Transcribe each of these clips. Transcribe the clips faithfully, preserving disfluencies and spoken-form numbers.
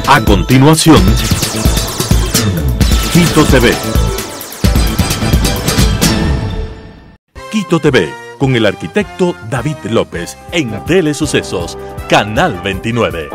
A continuación, Quito T V. Quito T V, con el arquitecto David López, en Telesucesos, Canal veintinueve.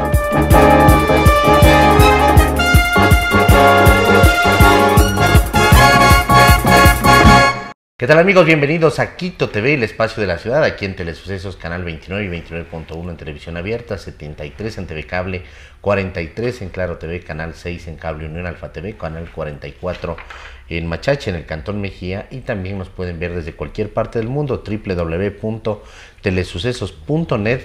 ¿Qué tal, amigos? Bienvenidos a Quito T V, el espacio de la ciudad, aquí en Telesucesos, Canal veintinueve y veintinueve punto uno en televisión abierta, setenta y tres en T V Cable, cuarenta y tres en Claro T V, Canal seis en Cable Unión Alfa T V, Canal cuarenta y cuatro en Machache, en el Cantón Mejía, y también nos pueden ver desde cualquier parte del mundo, doble u doble u doble u punto telesucesos punto net,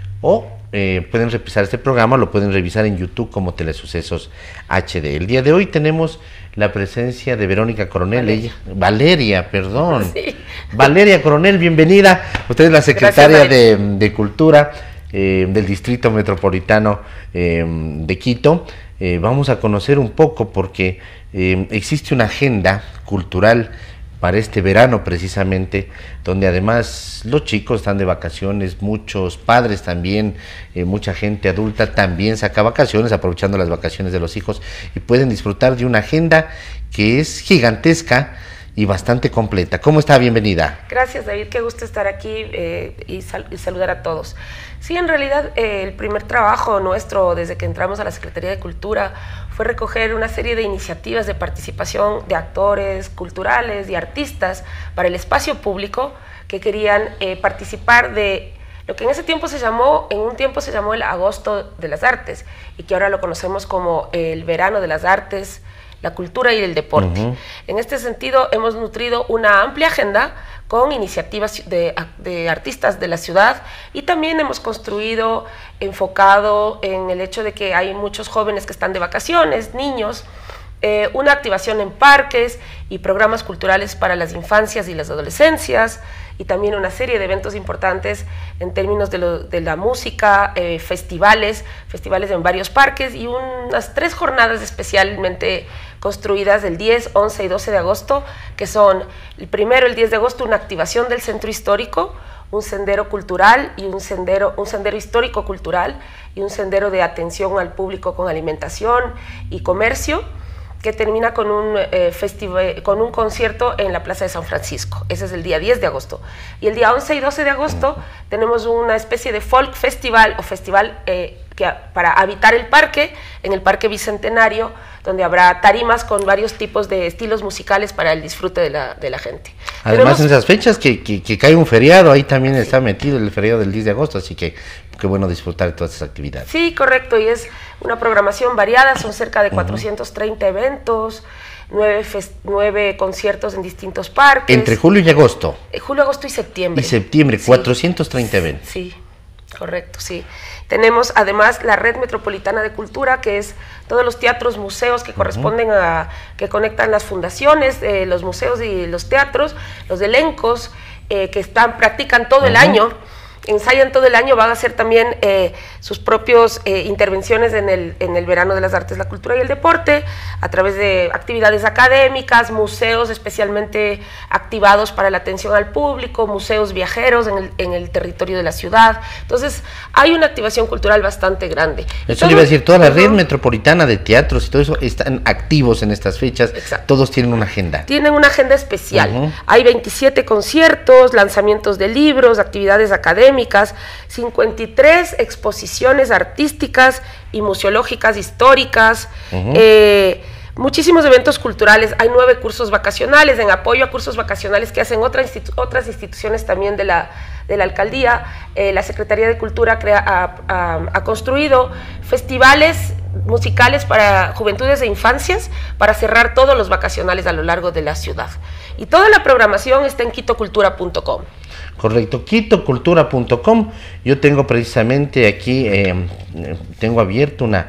o eh, pueden revisar este programa, lo pueden revisar en YouTube como Telesucesos H D. El día de hoy tenemos la presencia de Verónica Coronel, Valeria, ella, Valeria, perdón, sí. Valeria Coronel, bienvenida. Usted es la secretaria de, de Cultura eh, del Distrito Metropolitano eh, de Quito. Eh, vamos a conocer un poco porque eh, existe una agenda cultural para este verano precisamente, donde además los chicos están de vacaciones, muchos padres también, eh, mucha gente adulta también saca vacaciones, aprovechando las vacaciones de los hijos, y pueden disfrutar de una agenda que es gigantesca y bastante completa. ¿Cómo está? Bienvenida. Gracias, David, qué gusto estar aquí eh, y, sal y saludar a todos. Sí, en realidad eh, el primer trabajo nuestro desde que entramos a la Secretaría de Cultura fue recoger una serie de iniciativas de participación de actores culturales y artistas para el espacio público que querían eh, participar de lo que en ese tiempo se llamó, en un tiempo se llamó el Agosto de las Artes, y que ahora lo conocemos como el Verano de las Artes, la Cultura y el Deporte. Uh-huh. En este sentido, hemos nutrido una amplia agenda con iniciativas de, de artistas de la ciudad, y también hemos construido, enfocado en el hecho de que hay muchos jóvenes que están de vacaciones, niños, eh, una activación en parques y programas culturales para las infancias y las adolescencias, y también una serie de eventos importantes en términos de, lo, de la música, eh, festivales, festivales en varios parques, y unas tres jornadas especialmente construidas el diez, once y doce de agosto, que son el primero, el diez de agosto, una activación del centro histórico, un sendero cultural y un sendero, un sendero histórico cultural y un sendero de atención al público con alimentación y comercio, que termina con un, eh, festival, con un concierto en la Plaza de San Francisco. Ese es el día diez de agosto. Y el día once y doce de agosto tenemos una especie de folk festival o festival eh, que, para habitar el parque, en el Parque Bicentenario, donde habrá tarimas con varios tipos de estilos musicales para el disfrute de la, de la gente. Además, tenemos, en esas fechas que, que, que cae un feriado, ahí también sí. Está metido el feriado del diez de agosto, así que qué bueno disfrutar de todas esas actividades. Sí, correcto, y es una programación variada, son cerca de cuatrocientos treinta uh-huh. eventos, nueve, nueve conciertos en distintos parques. Entre julio y agosto. Eh, julio, agosto y septiembre. Y septiembre, sí. cuatrocientos treinta eventos. Sí, correcto, sí. Tenemos además la Red Metropolitana de Cultura, que es todos los teatros, museos que corresponden a, que conectan las fundaciones, eh, los museos y los teatros, los elencos eh, que están, practican todo uh-huh. el año, ensayan todo el año, van a hacer también eh, sus propias eh, intervenciones en el, en el Verano de las Artes, la Cultura y el Deporte, a través de actividades académicas, museos especialmente activados para la atención al público, museos viajeros en el, en el territorio de la ciudad. Entonces, hay una activación cultural bastante grande. Eso le iba a decir, toda la red metropolitana de teatros y todo eso están activos en estas fechas. Exacto. Todos tienen una agenda. Tienen una agenda especial. Uh-huh. Hay veintisiete conciertos, lanzamientos de libros, actividades académicas, cincuenta y tres exposiciones artísticas y museológicas históricas, uh-huh. eh, muchísimos eventos culturales, hay nueve cursos vacacionales en apoyo a cursos vacacionales que hacen otra institu otras instituciones también de la, de la alcaldía. Eh, la Secretaría de Cultura crea, ha, ha, ha construido festivales musicales para juventudes e infancias para cerrar todos los vacacionales a lo largo de la ciudad. Y toda la programación está en quito cultura punto com. Correcto, quito cultura punto com. Yo tengo precisamente aquí, eh, tengo abierto una,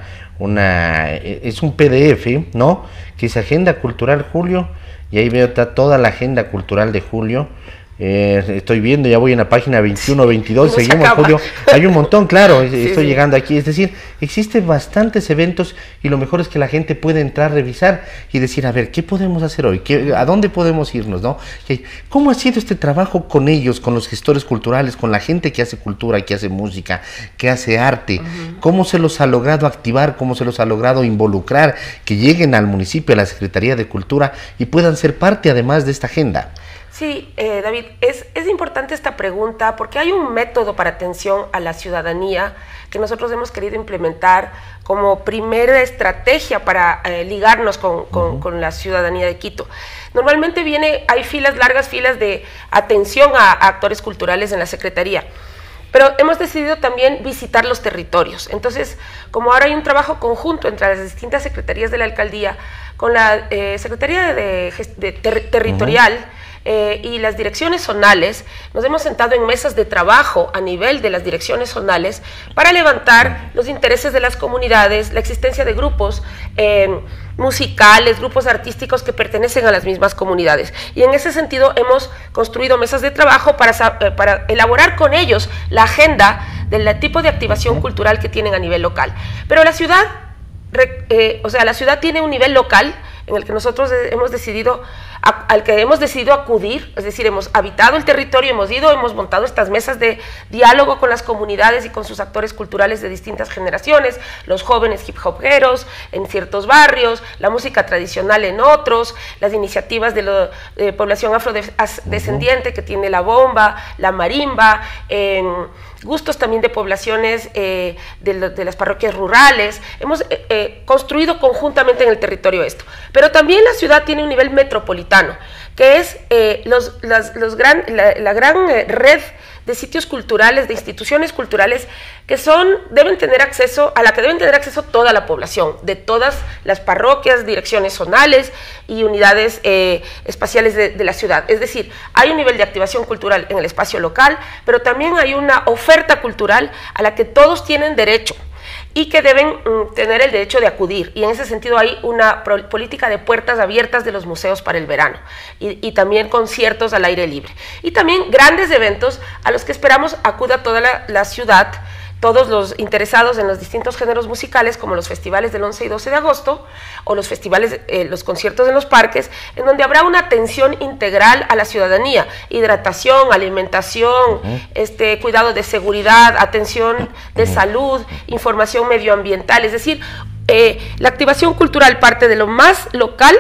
una, es un P D F, ¿no? Que es Agenda Cultural Julio, y ahí veo está toda la agenda cultural de julio. eh, estoy viendo, ya voy en la página veintiuno, veintidós, No seguimos, Julio, hay un montón, claro, Sí, estoy sí. llegando aquí, es decir, existen bastantes eventos y lo mejor es que la gente puede entrar, revisar y decir, a ver, ¿qué podemos hacer hoy? ¿Qué, ¿A dónde podemos irnos? ¿No? ¿Cómo ha sido este trabajo con ellos, con los gestores culturales, con la gente que hace cultura, que hace música, que hace arte? Uh-huh. ¿Cómo se los ha logrado activar, cómo se los ha logrado involucrar, que lleguen al municipio, a la Secretaría de Cultura y puedan ser parte además de esta agenda? Sí, eh, David, es, es importante esta pregunta porque hay un método para atención a la ciudadanía que nosotros hemos querido implementar como primera estrategia para eh, ligarnos con, con, uh-huh. con la ciudadanía de Quito. Normalmente viene, hay filas, largas filas de atención a, a actores culturales en la Secretaría, pero hemos decidido también visitar los territorios. Entonces, como ahora hay un trabajo conjunto entre las distintas secretarías de la alcaldía, con la eh, Secretaría de, de, de ter, Territorial, uh-huh. Eh, y las direcciones zonales, nos hemos sentado en mesas de trabajo a nivel de las direcciones zonales para levantar los intereses de las comunidades, la existencia de grupos eh, musicales, grupos artísticos que pertenecen a las mismas comunidades. Y en ese sentido hemos construido mesas de trabajo para, eh, para elaborar con ellos la agenda del tipo de activación cultural que tienen a nivel local. Pero la ciudad, eh, o sea, la ciudad tiene un nivel local en el que nosotros hemos decidido, a, al que hemos decidido acudir, es decir, hemos habitado el territorio, hemos ido, hemos montado estas mesas de diálogo con las comunidades y con sus actores culturales de distintas generaciones, los jóvenes hip hoperos en ciertos barrios, la música tradicional en otros, las iniciativas de la eh, población afrodescendiente que tiene la bomba, la marimba, en gustos también de poblaciones eh, de, lo, de las parroquias rurales. Hemos eh, eh, construido conjuntamente en el territorio esto. Pero también la ciudad tiene un nivel metropolitano, que es eh, los, las, los gran, la, la gran eh, red de sitios culturales, de instituciones culturales que son, deben tener acceso, a la que deben tener acceso toda la población, de todas las parroquias, direcciones zonales y unidades eh, espaciales de, de la ciudad. Es decir, hay un nivel de activación cultural en el espacio local, pero también hay una oferta cultural a la que todos tienen derecho y que deben mm, tener el derecho de acudir. Y en ese sentido hay una política de puertas abiertas de los museos para el verano y, y también conciertos al aire libre. Y también grandes eventos a los que esperamos acuda toda la, la ciudad, todos los interesados en los distintos géneros musicales, como los festivales del once y doce de agosto, o los festivales, eh, los conciertos en los parques, en donde habrá una atención integral a la ciudadanía, hidratación, alimentación, uh-huh. este, cuidado de seguridad, atención de uh-huh. salud, información medioambiental, es decir, eh, la activación cultural parte de lo más local,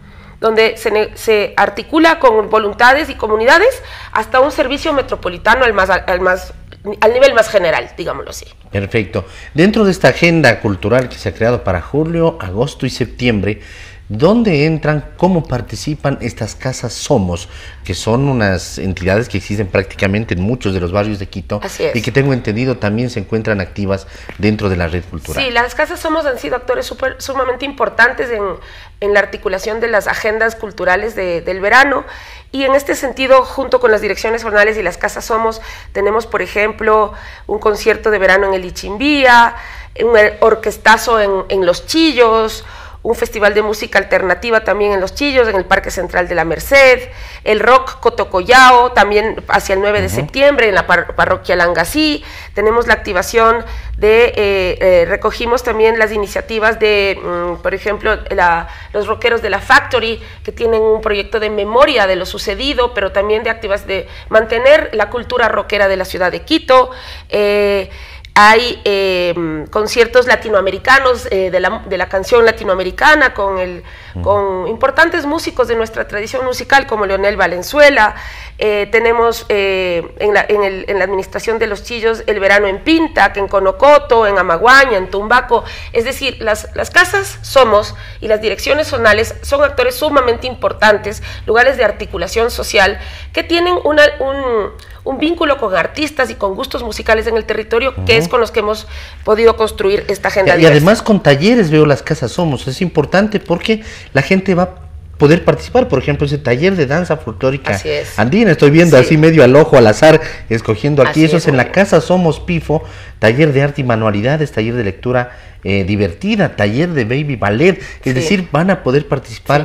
donde se, se articula con voluntades y comunidades, hasta un servicio metropolitano al más, al más al nivel más general, digámoslo así. Perfecto. Dentro de esta agenda cultural que se ha creado para julio, agosto y septiembre, ¿dónde entran, cómo participan estas casas Somos, que son unas entidades que existen prácticamente en muchos de los barrios de Quito y que tengo entendido también se encuentran activas dentro de la red cultural? Sí, las casas Somos han sido actores super, sumamente importantes en, en la articulación de las agendas culturales de, del verano. Y en este sentido, junto con las direcciones zonales y las casas Somos, tenemos, por ejemplo, un concierto de verano en el Ichimbía, un orquestazo en, en Los Chillos, un festival de música alternativa también en Los Chillos, en el Parque Central de la Merced, el rock Cotocollao, también hacia el nueve de septiembre en la par parroquia Langasí. Tenemos la activación de, eh, eh, recogimos también las iniciativas de, mm, por ejemplo, la, los rockeros de la Factory, que tienen un proyecto de memoria de lo sucedido, pero también de activas de mantener la cultura rockera de la ciudad de Quito. Eh, Hay eh, conciertos latinoamericanos eh, de, la, de la canción latinoamericana con, el, uh-huh. con importantes músicos de nuestra tradición musical como Leonel Valenzuela. Eh, tenemos eh, en, la, en, el, en la administración de Los Chillos el verano en Pintac, en Conocoto, en Amaguaña, en Tumbaco. Es decir, las, las casas Somos y las direcciones zonales son actores sumamente importantes, lugares de articulación social que tienen una, un... un vínculo con artistas y con gustos musicales en el territorio, uh-huh. que es con los que hemos podido construir esta agenda. Y, y además con talleres veo las casas Somos, es importante porque la gente va a poder participar, por ejemplo, ese taller de danza folclórica andina, estoy viendo sí. así medio al ojo, al azar, escogiendo aquí, así eso es, es en la casa Somos Pifo, taller de arte y manualidades, taller de lectura eh, divertida, taller de baby ballet, es sí. decir, van a poder participar sí.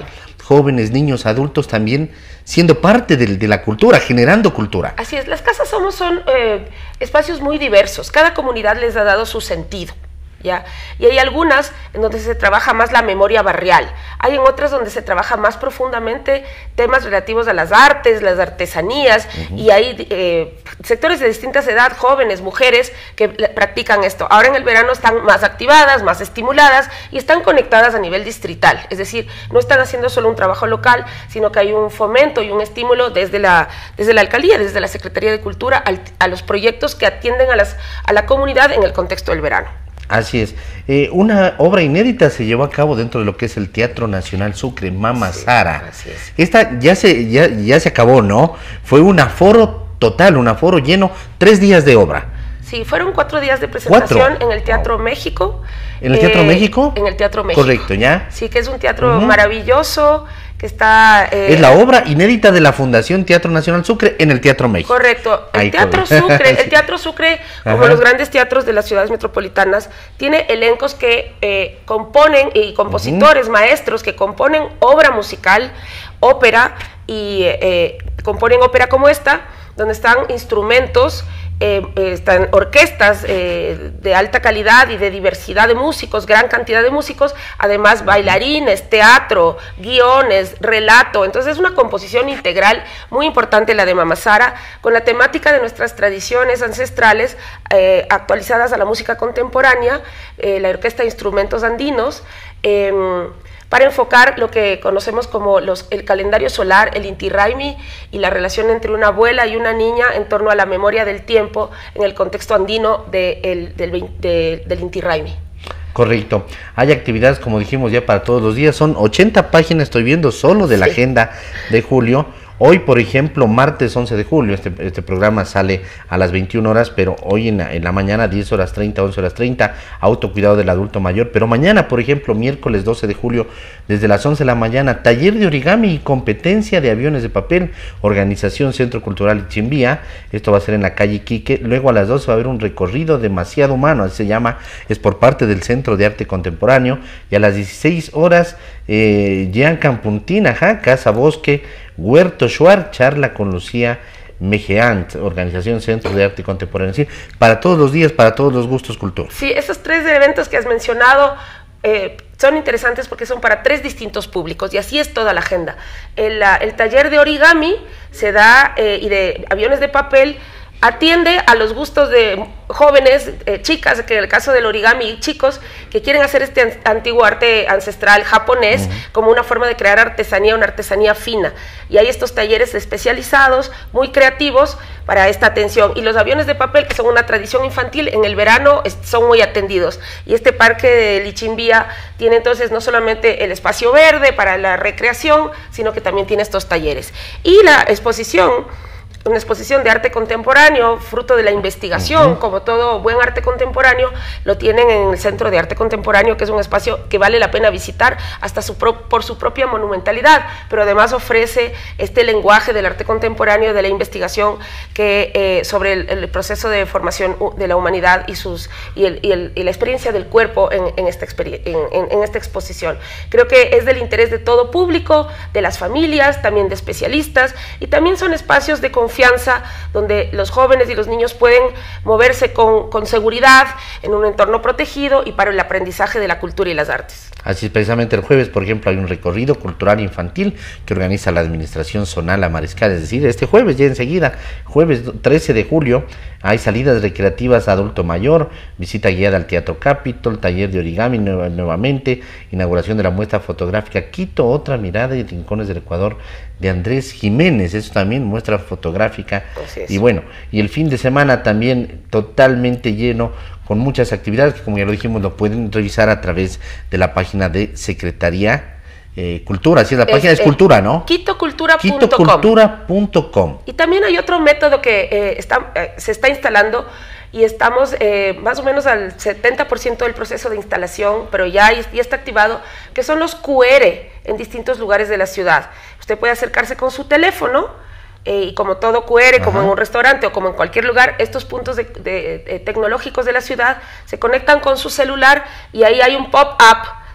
jóvenes, niños, adultos también siendo parte de, de la cultura, generando cultura. Así es, las casas somos son eh, espacios muy diversos, cada comunidad les ha dado su sentido. ¿Ya? Y hay algunas en donde se trabaja más la memoria barrial, hay en otras donde se trabaja más profundamente temas relativos a las artes, las artesanías, uh-huh. y hay eh, sectores de distintas edades, jóvenes, mujeres, que practican esto. Ahora en el verano están más activadas, más estimuladas y están conectadas a nivel distrital, es decir, no están haciendo solo un trabajo local, sino que hay un fomento y un estímulo desde la, desde la alcaldía, desde la Secretaría de Cultura, al, a los proyectos que atienden a, las, a la comunidad en el contexto del verano. Así es. Eh, una obra inédita se llevó a cabo dentro de lo que es el Teatro Nacional Sucre, Mama sí, Sara. Así es. Esta ya se, ya, ya se acabó, ¿no? Fue un aforo total, un aforo lleno, tres días de obra. Sí, fueron cuatro días de presentación ¿Cuatro? en el Teatro wow. México. ¿En el Teatro eh, México? En el Teatro México. Correcto, ¿ya? Sí, que es un teatro uh-huh. maravilloso, que está... Eh, es la obra inédita de la Fundación Teatro Nacional Sucre en el Teatro México. Correcto. El Ahí Teatro correcto. Sucre, el Teatro Sucre, como Ajá. los grandes teatros de las ciudades metropolitanas, tiene elencos que eh, componen, y compositores, uh-huh. maestros, que componen obra musical, ópera, y eh, componen ópera como esta, donde están instrumentos, Eh, eh, están orquestas eh, de alta calidad y de diversidad de músicos, gran cantidad de músicos, además bailarines, teatro, guiones, relato. Entonces es una composición integral muy importante la de Mama Sara, con la temática de nuestras tradiciones ancestrales eh, actualizadas a la música contemporánea, eh, la orquesta de instrumentos andinos, eh, para enfocar lo que conocemos como los, el calendario solar, el Inti Raymi, y la relación entre una abuela y una niña en torno a la memoria del tiempo en el contexto andino de el, del, de, del Inti Raymi. Correcto. Hay actividades, como dijimos, ya para todos los días. Son ochenta páginas, estoy viendo, solo de la sí. agenda de julio. Hoy, por ejemplo, martes once de julio, este, este programa sale a las veintiuna horas, pero hoy en la, en la mañana, diez horas treinta, once horas treinta, autocuidado del adulto mayor. Pero mañana, por ejemplo, miércoles doce de julio, desde las once de la mañana, taller de origami y competencia de aviones de papel, organización Centro Cultural Ichimbía. Esto va a ser en la calle Iquique. Luego a las doce va a haber un recorrido demasiado humano, así se llama, es por parte del Centro de Arte Contemporáneo. Y a las dieciséis horas, eh, Jean Campuntín, ajá, Casa Bosque, Huerto Shuar, charla con Lucía Mejeant, Organización Centro de Arte Contemporáneo. ¿Sí? Para todos los días, para todos los gustos culturales. Sí, esos tres eventos que has mencionado eh, son interesantes porque son para tres distintos públicos y así es toda la agenda. El, la, el taller de origami se da eh, y de aviones de papel atiende a los gustos de jóvenes, eh, chicas, que en el caso del origami, chicos que quieren hacer este an antiguo arte ancestral japonés uh-huh. como una forma de crear artesanía, una artesanía fina. Y hay estos talleres especializados, muy creativos para esta atención. Y los aviones de papel, que son una tradición infantil, en el verano son muy atendidos. Y este parque de Ichimbía tiene entonces no solamente el espacio verde para la recreación, sino que también tiene estos talleres. Y la exposición, una exposición de arte contemporáneo, fruto de la investigación, uh-huh. como todo buen arte contemporáneo, lo tienen en el Centro de Arte Contemporáneo, que es un espacio que vale la pena visitar hasta su pro, por su propia monumentalidad, pero además ofrece este lenguaje del arte contemporáneo, de la investigación que eh, sobre el, el proceso de formación de la humanidad y, sus, y, el, y, el, y la experiencia del cuerpo en, en, esta en, en, en esta exposición. Creo que es del interés de todo público, de las familias, también de especialistas, y también son espacios de confianza confianza, donde los jóvenes y los niños pueden moverse con, con seguridad en un entorno protegido y para el aprendizaje de la cultura y las artes. Así es, precisamente el jueves, por ejemplo, hay un recorrido cultural infantil que organiza la Administración Zonal Mariscal, es decir, este jueves, ya enseguida, jueves trece de julio, hay salidas recreativas a adulto mayor, visita guiada al Teatro Capitol, taller de origami nueva, nuevamente, inauguración de la muestra fotográfica Quito, otra mirada y rincones del Ecuador de Andrés Jiménez, eso también muestra fotográfica, y bueno, y el fin de semana también totalmente lleno, con muchas actividades que, como ya lo dijimos, lo pueden revisar a través de la página de Secretaría eh, Cultura, así es, la es, página es, es Cultura, ¿no? quito cultura punto com. quito cultura punto com. Y también hay otro método que eh, está, eh, se está instalando y estamos eh, más o menos al setenta por ciento del proceso de instalación, pero ya, ya está activado, que son los Q R en distintos lugares de la ciudad. Usted puede acercarse con su teléfono, Eh, y como todo Q R, Ajá. como en un restaurante o como en cualquier lugar, estos puntos de, de, de, tecnológicos de la ciudad se conectan con su celular y ahí hay un pop-up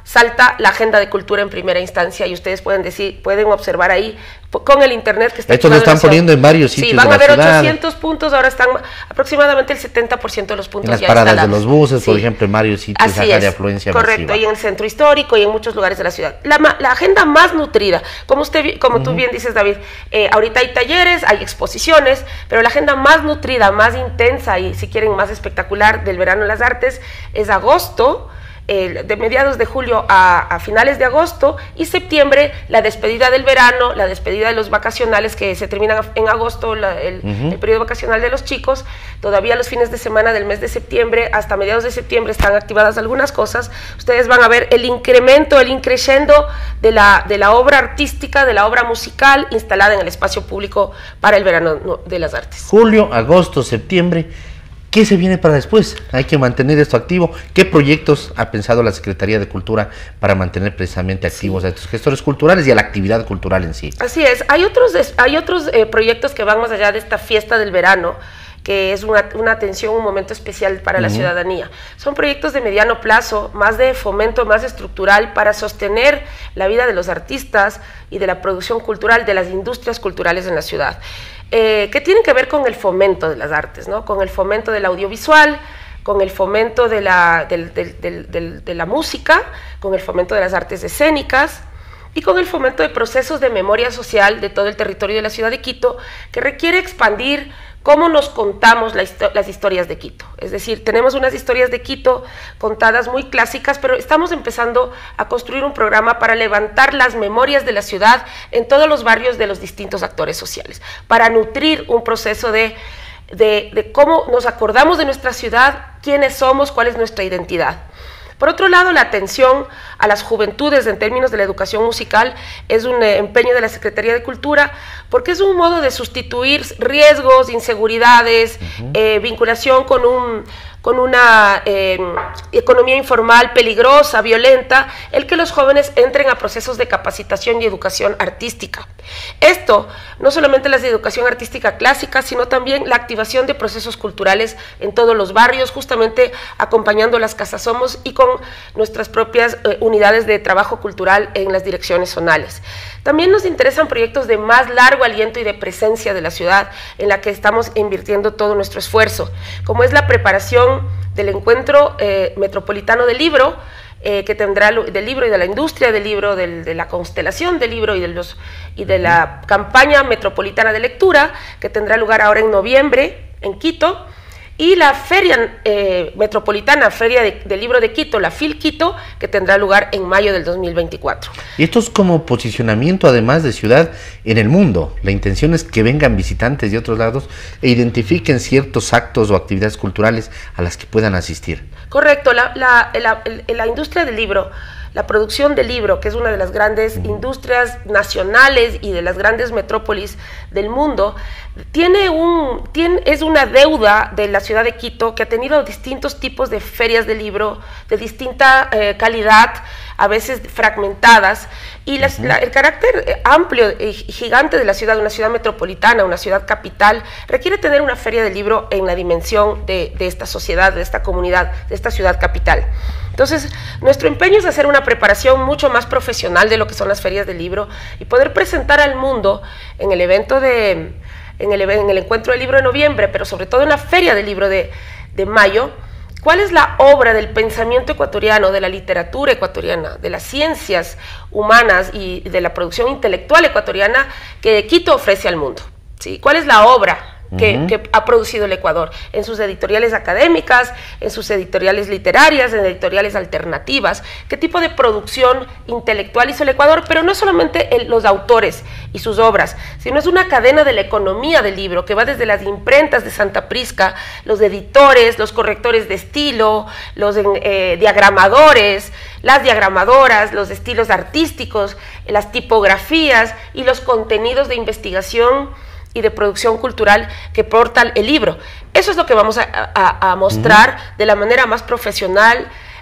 salta la agenda de cultura en primera instancia y ustedes pueden decir, pueden observar ahí con el internet que está Esto lo están poniendo en varios sitios. Sí, van de a la haber ciudad. ochocientos puntos, ahora están aproximadamente el setenta por ciento de los puntos en las ya paradas instalados. de los buses, Sí. por ejemplo, en varios sitios Así acá es, de afluencia correcto, masiva. y en el centro histórico y en muchos lugares de la ciudad. La, la agenda más nutrida, como usted, como uh-huh. tú bien dices, David, eh, ahorita hay talleres, hay exposiciones, pero la agenda más nutrida, más intensa y si quieren más espectacular del verano en las artes es agosto. Eh, de mediados de julio a, a finales de agosto, y septiembre la despedida del verano, la despedida de los vacacionales que se terminan en agosto, la, el, uh-huh. el periodo vacacional de los chicos. Todavía los fines de semana del mes de septiembre hasta mediados de septiembre están activadas algunas cosas. Ustedes van a ver el incremento, el increciendo de la, de la obra artística, de la obra musical instalada en el espacio público para el verano de las artes. Julio, agosto, septiembre. ¿Qué se viene para después? Hay que mantener esto activo. ¿Qué proyectos ha pensado la Secretaría de Cultura para mantener precisamente activos sí. a estos gestores culturales y a la actividad cultural en sí? Así es. Hay otros, hay otros eh, proyectos que van más allá de esta fiesta del verano, que es una, una atención, un momento especial para uh-huh. la ciudadanía. Son proyectos de mediano plazo, más de fomento, más estructural, para sostener la vida de los artistas y de la producción cultural, de las industrias culturales en la ciudad. Eh, que tienen que ver con el fomento de las artes, ¿no? Con el fomento del audiovisual, con el fomento de la, del, del, del, del, de la música, con el fomento de las artes escénicas y con el fomento de procesos de memoria social de todo el territorio de la ciudad de Quito, que requiere expandir cómo nos contamos la histo- las historias de Quito. Es decir, tenemos unas historias de Quito contadas muy clásicas, pero estamos empezando a construir un programa para levantar las memorias de la ciudad en todos los barrios de los distintos actores sociales, para nutrir un proceso de, de, de cómo nos acordamos de nuestra ciudad, quiénes somos, cuál es nuestra identidad. Por otro lado, la atención a las juventudes en términos de la educación musical es un eh, empeño de la Secretaría de Cultura, porque es un modo de sustituir riesgos, inseguridades, uh-huh. eh, vinculación con, un, con una eh, economía informal peligrosa, violenta, el que los jóvenes entren a procesos de capacitación y educación artística. Esto, no solamente las de educación artística clásica, sino también la activación de procesos culturales en todos los barrios, justamente acompañando las Casas Somos y con nuestras propias eh, unidades de trabajo cultural en las direcciones zonales. También nos interesan proyectos de más largo aliento y de presencia de la ciudad, en la que estamos invirtiendo todo nuestro esfuerzo, como es la preparación del encuentro eh, metropolitano del libro, eh, que tendrá del libro y de la industria del libro, del, de la constelación del libro y de, los, y de la campaña metropolitana de lectura, que tendrá lugar ahora en noviembre en Quito, y la Feria eh, Metropolitana, Feria de, del Libro de Quito, la FIL Quito, que tendrá lugar en mayo del dos mil veinticuatro. Y esto es como posicionamiento además de ciudad en el mundo. La intención es que vengan visitantes de otros lados e identifiquen ciertos actos o actividades culturales a las que puedan asistir. Correcto, la, la, la, la, la industria del libro, la producción del libro, que es una de las grandes industrias nacionales y de las grandes metrópolis del mundo, tiene un, tiene, es una deuda de la ciudad de Quito, que ha tenido distintos tipos de ferias de libro, de distinta eh, calidad, a veces fragmentadas, y las, uh-huh. la, el carácter amplio y gigante de la ciudad, una ciudad metropolitana, una ciudad capital, requiere tener una feria de libro en la dimensión de, de esta sociedad, de esta comunidad, de esta ciudad capital. Entonces, nuestro empeño es hacer una preparación mucho más profesional de lo que son las ferias del libro y poder presentar al mundo en el evento de, en el, en el encuentro del libro de noviembre, pero sobre todo en la feria del libro de, de mayo, cuál es la obra del pensamiento ecuatoriano, de la literatura ecuatoriana, de las ciencias humanas y de la producción intelectual ecuatoriana que Quito ofrece al mundo, ¿sí? ¿Cuál es la obra Que, uh-huh. que ha producido el Ecuador en sus editoriales académicas, en sus editoriales literarias, en editoriales alternativas? ¿Qué tipo de producción intelectual hizo el Ecuador? Pero no solamente el, los autores y sus obras, sino es una cadena de la economía del libro que va desde las imprentas de Santa Prisca, los editores, los correctores de estilo, los eh, diagramadores, las diagramadoras, los estilos artísticos, las tipografías y los contenidos de investigación y de producción cultural que porta el libro. Eso es lo que vamos a, a, a mostrar uh-huh. de la manera más profesional,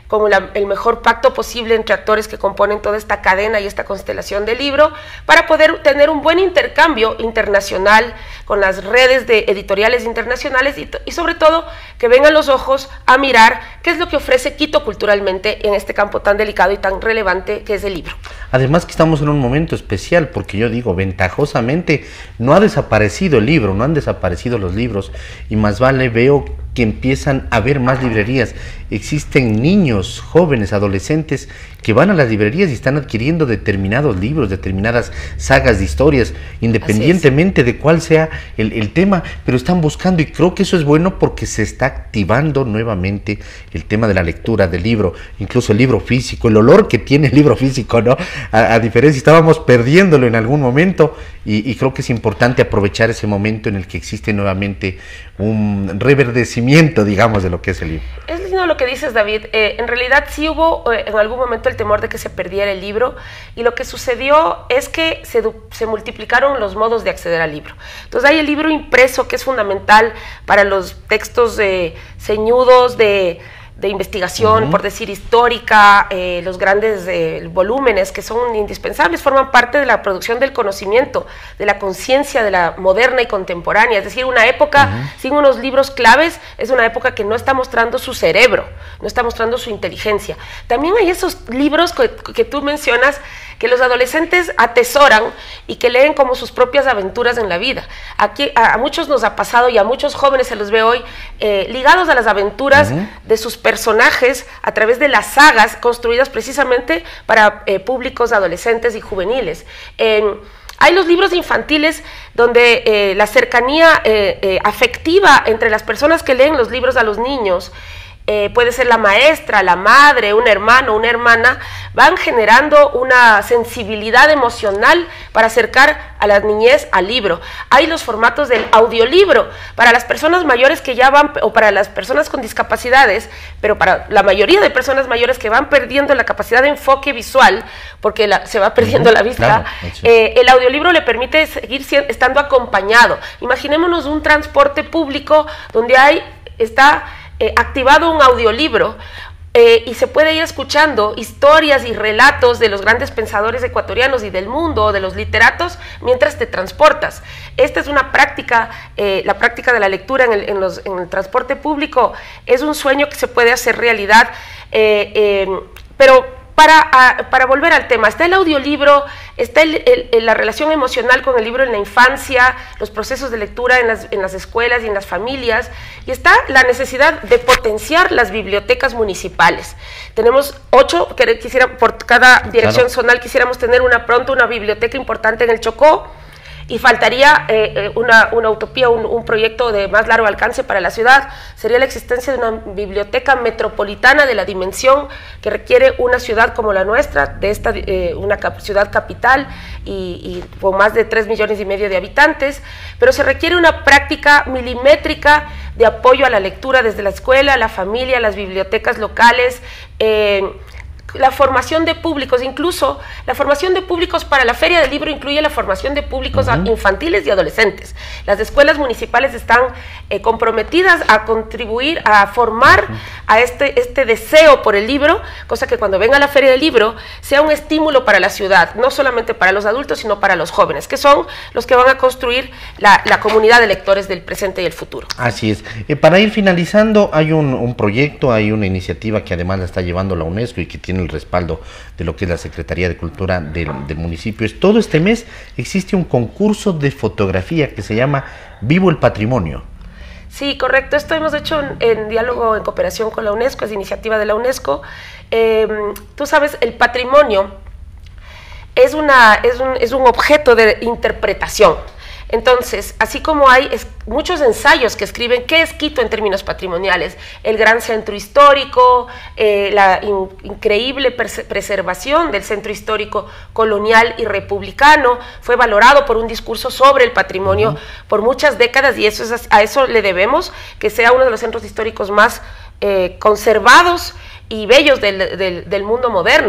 como la, el mejor pacto posible entre actores que componen toda esta cadena y esta constelación del libro, para poder tener un buen intercambio internacional con las redes de editoriales internacionales y, y sobre todo que vengan los ojos a mirar qué es lo que ofrece Quito culturalmente en este campo tan delicado y tan relevante que es el libro. Además que estamos en un momento especial, porque yo digo, ventajosamente no ha desaparecido el libro, no han desaparecido los libros, y más vale veo que empiezan a haber más librerías. Existen niños, jóvenes, adolescentes que van a las librerías y están adquiriendo determinados libros, determinadas sagas de historias, independientemente de cuál sea el, el tema, pero están buscando, y creo que eso es bueno porque se está activando nuevamente el tema de la lectura del libro, incluso el libro físico, el olor que tiene el libro físico, ¿no? A, a diferencia, estábamos perdiéndolo en algún momento, y, y creo que es importante aprovechar ese momento en el que existe nuevamente un reverdecimiento, digamos, de lo que es el libro. Es lindo lo que dices, David. Eh, en realidad sí hubo eh, en algún momento el temor de que se perdiera el libro, y lo que sucedió es que se, se multiplicaron los modos de acceder al libro. Entonces hay el libro impreso, que es fundamental para los textos eh, ceñudos de... de investigación, uh-huh. por decir histórica, eh, los grandes eh, volúmenes que son indispensables, forman parte de la producción del conocimiento, de la conciencia de la moderna y contemporánea. Es decir, una época uh-huh. sin unos libros claves es una época que no está mostrando su cerebro, no está mostrando su inteligencia. También hay esos libros que, que tú mencionas, que los adolescentes atesoran y que leen como sus propias aventuras en la vida. Aquí a, a muchos nos ha pasado, y a muchos jóvenes se los ve hoy eh, ligados a las aventuras uh-huh. de sus personajes a través de las sagas construidas precisamente para eh, públicos adolescentes y juveniles. Eh, Hay los libros infantiles donde eh, la cercanía eh, eh, afectiva entre las personas que leen los libros a los niños, Eh, puede ser la maestra, la madre, un hermano, una hermana, van generando una sensibilidad emocional para acercar a la niñez al libro. Hay los formatos del audiolibro para las personas mayores que ya van, o para las personas con discapacidades, pero para la mayoría de personas mayores que van perdiendo la capacidad de enfoque visual, porque la, se va perdiendo uh-huh, la vista, claro, eh, el audiolibro le permite seguir siendo, estando acompañado. Imaginémonos un transporte público donde hay, está... Eh, activado un audiolibro eh, y se puede ir escuchando historias y relatos de los grandes pensadores ecuatorianos y del mundo, de los literatos, mientras te transportas. Esta es una práctica, eh, la práctica de la lectura en el, en los, en el transporte público es un sueño que se puede hacer realidad, eh, eh, pero Para, a, para volver al tema, está el audiolibro, está el, el, el, la relación emocional con el libro en la infancia, los procesos de lectura en las, en las escuelas y en las familias, y está la necesidad de potenciar las bibliotecas municipales. Tenemos ocho, que quisiera, por cada dirección claro. zonal quisiéramos tener una pronto una biblioteca importante en el Chocó, y faltaría eh, una, una utopía, un, un proyecto de más largo alcance para la ciudad. Sería la existencia de una biblioteca metropolitana de la dimensión que requiere una ciudad como la nuestra, de esta eh, una cap ciudad capital y, y con más de tres millones y medio de habitantes, pero se requiere una práctica milimétrica de apoyo a la lectura desde la escuela, la familia, las bibliotecas locales, eh, la formación de públicos, incluso la formación de públicos para la Feria del Libro incluye la formación de públicos uh-huh. infantiles y adolescentes. Las escuelas municipales están eh, comprometidas a contribuir a formar uh-huh. a este, este deseo por el libro, cosa que cuando venga la Feria del Libro sea un estímulo para la ciudad, no solamente para los adultos, sino para los jóvenes, que son los que van a construir la, la comunidad de lectores del presente y el futuro. Así es. Eh, para ir finalizando, hay un, un proyecto, hay una iniciativa que además la está llevando la UNESCO y que tiene el respaldo de lo que es la Secretaría de Cultura del, del municipio. Es todo este mes existe un concurso de fotografía que se llama Vivo el Patrimonio. Sí, correcto. Esto hemos hecho en, en diálogo, en cooperación con la UNESCO, es iniciativa de la UNESCO. Eh, tú sabes, el patrimonio es, una, es, un, es un objeto de interpretación. Entonces, así como hay es, muchos ensayos que escriben qué es Quito en términos patrimoniales, el gran centro histórico, eh, la in, increíble preservación del centro histórico colonial y republicano, fue valorado por un discurso sobre el patrimonio uh-huh. por muchas décadas, y eso es, a eso le debemos que sea uno de los centros históricos más eh, conservados y bellos del, del, del mundo moderno.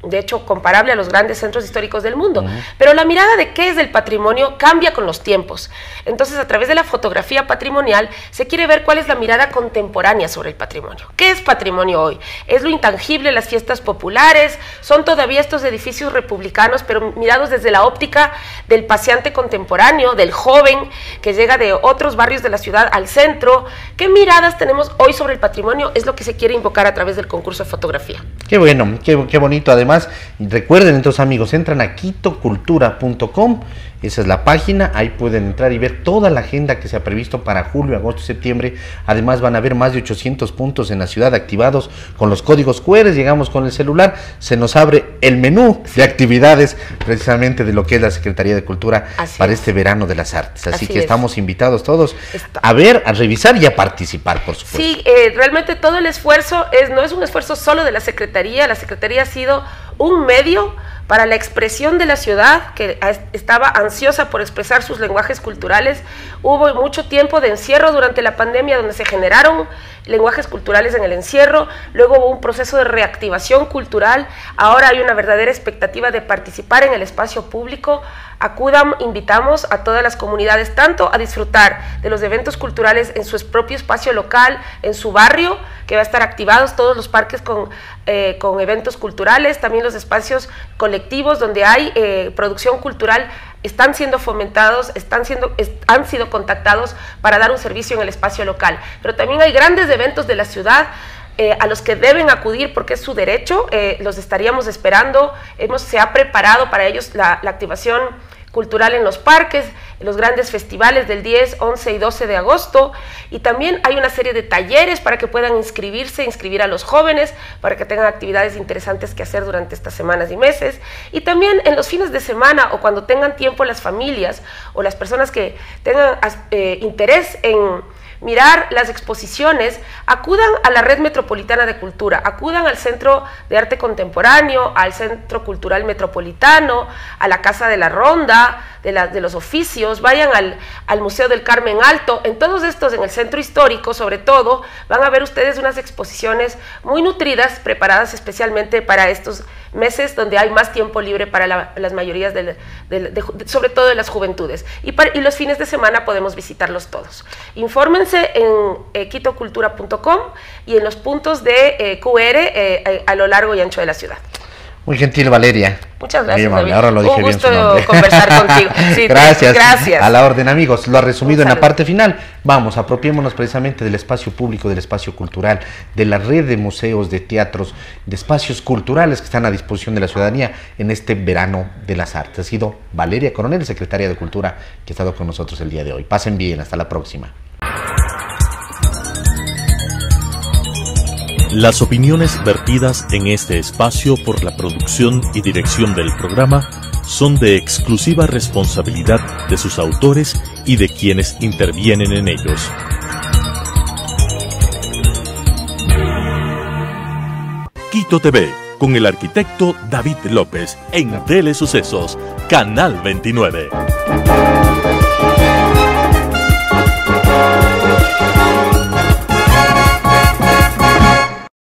de hecho comparable a los grandes centros históricos del mundo. Uh-huh. Pero la mirada de qué es el patrimonio cambia con los tiempos. Entonces, a través de la fotografía patrimonial se quiere ver cuál es la mirada contemporánea sobre el patrimonio. ¿Qué es patrimonio hoy? Es lo intangible, las fiestas populares, son todavía estos edificios republicanos, pero mirados desde la óptica del paseante contemporáneo, del joven que llega de otros barrios de la ciudad al centro. ¿Qué miradas tenemos hoy sobre el patrimonio? Es lo que se quiere invocar a través del concurso de fotografía. Qué bueno, qué, qué bonito. Además, recuerden entonces, amigos, entran a quito cultura punto com, esa es la página, ahí pueden entrar y ver toda la agenda que se ha previsto para julio, agosto y septiembre. Además van a haber más de ochocientos puntos en la ciudad activados con los códigos cu erre. Llegamos con el celular, se nos abre el menú de actividades precisamente de lo que es la Secretaría de Cultura Así para es. este verano de las artes. Así, Así que es. estamos invitados todos Está. a ver, a revisar y a participar, por supuesto. Sí, eh, realmente todo el esfuerzo es, no es un esfuerzo solo de la Secretaría. La Secretaría ha sido un medio para la expresión de la ciudad, que estaba ansiosa por expresar sus lenguajes culturales. Hubo mucho tiempo de encierro durante la pandemia donde se generaron lenguajes culturales en el encierro, luego hubo un proceso de reactivación cultural, ahora hay una verdadera expectativa de participar en el espacio público. Acudan, invitamos a todas las comunidades tanto a disfrutar de los eventos culturales en su propio espacio local, en su barrio, que va a estar activados todos los parques con, eh, con eventos culturales, también los espacios colectivos donde hay eh, producción cultural, están siendo fomentados, están siendo, est han sido contactados para dar un servicio en el espacio local. Pero también hay grandes eventos de la ciudad eh, a los que deben acudir porque es su derecho, eh, los estaríamos esperando. Hemos, se ha preparado para ellos la, la activación cultural en los parques, en los grandes festivales del diez, once y doce de agosto, y también hay una serie de talleres para que puedan inscribirse, inscribir a los jóvenes, para que tengan actividades interesantes que hacer durante estas semanas y meses, y también en los fines de semana o cuando tengan tiempo las familias o las personas que tengan eh, interés en mirar las exposiciones, acudan a la Red Metropolitana de Cultura, acudan al Centro de Arte Contemporáneo, al Centro Cultural Metropolitano, a la Casa de la Ronda, de, la, de los oficios, vayan al, al Museo del Carmen Alto. En todos estos, en el Centro Histórico sobre todo, van a ver ustedes unas exposiciones muy nutridas, preparadas especialmente para estos meses donde hay más tiempo libre para la, las mayorías, de, de, de, de, sobre todo de las juventudes. Y, para, y los fines de semana podemos visitarlos todos. Infórmense en eh, quito cultura punto com y en los puntos de eh, cu erre eh, eh, a lo largo y ancho de la ciudad. Muy gentil, Valeria. Muchas gracias, David. Ahora lo dije Un bien gusto su nombre. conversar contigo. Sí, gracias. Gracias. A la orden, amigos. Lo ha resumido en la parte final. Vamos, apropiémonos precisamente del espacio público, del espacio cultural, de la red de museos, de teatros, de espacios culturales que están a disposición de la ciudadanía en este verano de las artes. Ha sido Valeria Coronel, secretaria de Cultura, que ha estado con nosotros el día de hoy. Pasen bien. Hasta la próxima. Las opiniones vertidas en este espacio por la producción y dirección del programa son de exclusiva responsabilidad de sus autores y de quienes intervienen en ellos. Quito T V, con el arquitecto David López, en Telesucesos, Canal veintinueve.